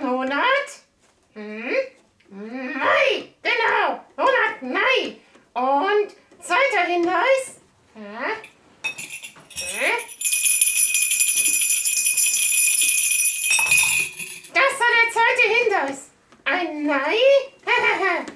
Monat? Mai, genau, Monat Mai. Und zweiter Hinweis. Das war der zweite Hinweis. Ein Nei?